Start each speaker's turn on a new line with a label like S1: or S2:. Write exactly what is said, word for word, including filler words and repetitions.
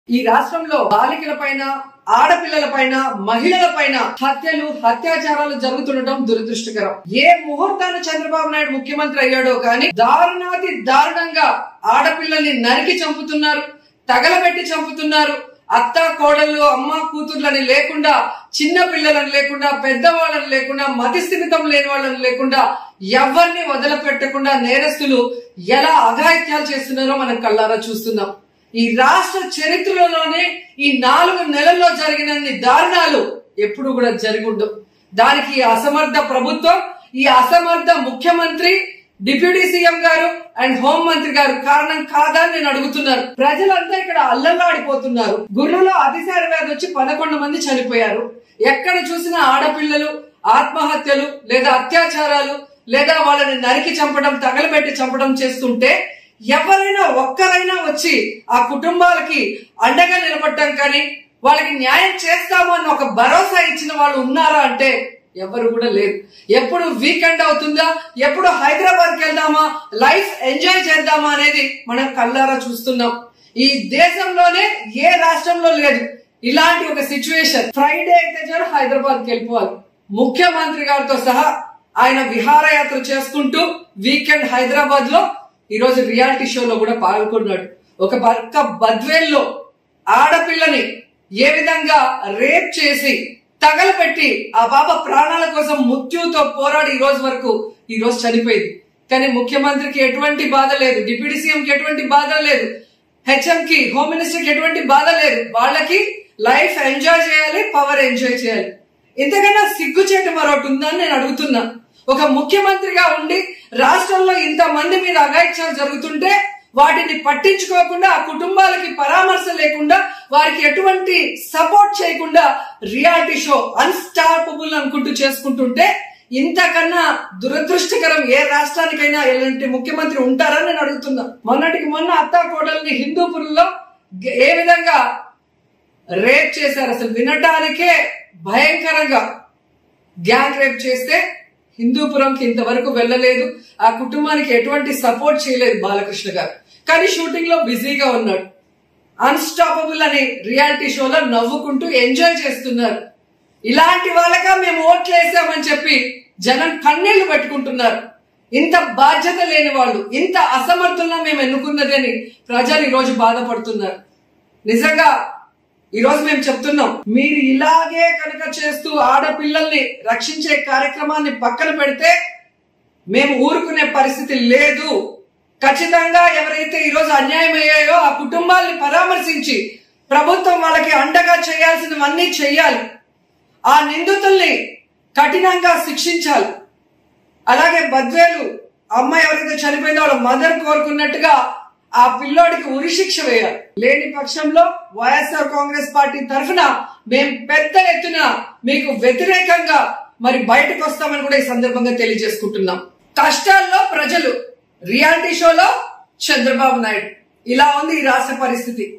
S1: ఈ రాష్ట్రంలో బాలికల పైన ఆడపిల్లల పైన మహిళల పైన హత్యలు అత్యాచారాలు జరుగుతుండటం దురదృష్టకరం. ఏ ముహూర్తాన్ని చంద్రబాబు నాయుడు ముఖ్యమంత్రి అయ్యాడో కానీ దారుణాతి దారుణంగా ఆడపిల్లల్ని నరికి చంపుతున్నారు, తగలబెట్టి చంపుతున్నారు. అత్త కోడళ్ళు అమ్మ కూతుర్లని లేకుండా, చిన్న పిల్లలని లేకుండా, పెద్దవాళ్ళని లేకుండా, మతి స్థిమితం లేని వాళ్ళని లేకుండా ఎవరిని వదిలిపెట్టకుండా నేరస్తులు ఎలా అఘాయిత్యాలు చేస్తున్నారో మనం కళ్ళారా చూస్తున్నాం. ఈ రాష్ట్ర చరిత్రలోనే ఈ నాలుగు నెలల్లో జరిగినన్ని దారుణాలు ఎప్పుడు కూడా జరిగి ఉండవు. దానికి ఈ అసమర్థ ప్రభుత్వం, ఈ అసమర్థ ముఖ్యమంత్రి, డిప్యూటీ సీఎం గారు అండ్ హోం మంత్రి గారు కారణం కాదా అని నేను అడుగుతున్నాను. ప్రజలంతా ఇక్కడ అల్లల్లాడిపోతున్నారు. గుర్రులో అతిసార వ్యాధి వచ్చి పదకొండు మంది చనిపోయారు. ఎక్కడ చూసినా ఆడపిల్లలు ఆత్మహత్యలు లేదా అత్యాచారాలు లేదా వాళ్ళని నరికి చంపడం, తగలబెట్టి చంపడం చేస్తుంటే ఎవరైనా ఒక్కరైనా వచ్చి ఆ కుటుంబాలకి అండగా నిలబడటం కానీ వాళ్ళకి న్యాయం చేస్తాము అన్న ఒక భరోసా ఇచ్చిన వాళ్ళు ఉన్నారా అంటే ఎవరు కూడా లేదు. ఎప్పుడు వీకెండ్ అవుతుందా, ఎప్పుడు హైదరాబాద్ కి వెళ్దామా, లైఫ్ ఎంజాయ్ చేద్దామా అనేది మనం కళ్ళారా చూస్తున్నాం. ఈ దేశంలోనే ఏ రాష్ట్రంలో లేదు ఇలాంటి ఒక సిచ్యువేషన్. ఫ్రైడే అయితే చాలు హైదరాబాద్ కి వెళ్ళిపోవాలి. ముఖ్యమంత్రి గారితో సహా ఆయన విహారయాత్ర చేసుకుంటూ వీకెండ్ హైదరాబాద్ లో ఈ రోజు రియాలిటీ షోలో కూడా పాల్గొన్నాడు. ఒక పక్క బద్వేల్లో ఆడపిల్లని ఏ విధంగా రేప్ చేసి తగలబెట్టి ఆ పాప ప్రాణాల కోసం మృత్యుతో పోరాడి ఈ రోజు వరకు ఈ రోజు చనిపోయింది. కానీ ముఖ్యమంత్రికి ఎటువంటి బాధ లేదు, డిప్యూటీ సీఎం కి ఎటువంటి బాధ లేదు, హెచ్ఎం కి హోమ్ మినిస్టర్ కి ఎటువంటి బాధ లేదు. వాళ్ళకి లైఫ్ ఎంజాయ్ చేయాలి, పవర్ ఎంజాయ్ చేయాలి. ఇంతకన్నా సిగ్గుచేటు మరొకటి ఉందని నేను అడుగుతున్నా. ఒక ముఖ్యమంత్రిగా ఉండి రాష్ట్రంలో ఇంత మంది మీద అఘాయిత్యాలు జరుగుతుంటే వాటిని పట్టించుకోకుండా, ఆ కుటుంబాలకి పరామర్శ లేకుండా, వారికి ఎటువంటి సపోర్ట్ చేయకుండా రియాలిటీ షో అన్స్టాపబుల్ అనుకుంటూ చేసుకుంటుంటే ఇంతకన్నా దురదృష్టకరం ఏ రాష్ట్రానికైనా ఎలాంటి ముఖ్యమంత్రి ఉంటారని నేను అడుగుతున్నా. మొన్నటికి మొన్న అత్తా కోడల్ని హిందూపురంలో ఏ విధంగా రేప్ చేశారు, అసలు వినటానికే భయంకరంగా గ్యాంగ్ రేప్ చేస్తే హిందూపురంకి ఇంతవరకు వెళ్ళలేదు. ఆ కుటుంబానికి ఎటువంటి సపోర్ట్ చేయలేదు బాలకృష్ణ గారు. కానీ షూటింగ్ లో బిజీగా ఉన్నాడు. అన్స్టాపబుల్ అనే రియాలిటీ షోలో నవ్వుకుంటూ ఎంజాయ్ చేస్తున్నారు. ఇలాంటి వాళ్ళగా మేము ఓట్లు వేసామని చెప్పి జనం కన్నీళ్లు పెట్టుకుంటున్నారు. ఇంత బాధ్యత లేని వాళ్ళు, ఇంత అసమర్థులను మేము ఎన్నుకున్నది అని ప్రజలు ఈ రోజు బాధపడుతున్నారు. నిజంగా ఈ రోజు మేము చెప్తున్నాం, మీరు ఇలాగే కనుక చేస్తూ ఆడపిల్లల్ని రక్షించే కార్యక్రమాన్ని పక్కన పెడితే మేము ఊరుకునే పరిస్థితి లేదు. ఖచ్చితంగా ఎవరైతే ఈ రోజు అన్యాయం అయ్యాయో ఆ కుటుంబాల్ని పరామర్శించి ప్రభుత్వం వాళ్ళకి అండగా చేయాల్సినవన్నీ చెయ్యాలి. ఆ నిందితుల్ని కఠినంగా శిక్షించాలి. అలాగే బద్వేలు అమ్మాయి ఎవరైతే చనిపోయిందో వాళ్ళ మదర్ కోరుకున్నట్టుగా ఆ పిల్లోడికి ఉరిశిక్ష వేయాలి. లేని పక్షంలో వైఎస్ఆర్ కాంగ్రెస్ పార్టీ తరఫున మేము పెద్ద ఎత్తున మీకు వ్యతిరేకంగా మరి బయటకు వస్తామని కూడా ఈ సందర్భంగా తెలియజేసుకుంటున్నాం. కష్టాల్లో ప్రజలు, రియాలిటీ షోలో చంద్రబాబు నాయుడు. ఇలా ఉంది ఈ రాష్ట్ర పరిస్థితి.